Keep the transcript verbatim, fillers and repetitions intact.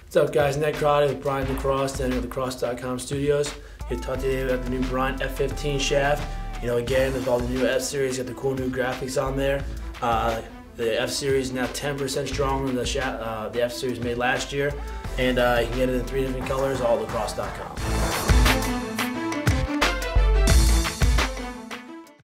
What's up, guys? Ned Crotty with Brine LACROSSE and LACROSSE dot com studios. Here to talk today about the new Brine F fifteen shaft. You know, again, with all the new F series, got the cool new graphics on there. Uh, the F series is now ten percent stronger than the shaft, uh, the F series made last year, and uh, you can get it in three different colors. All LACROSSE dot com.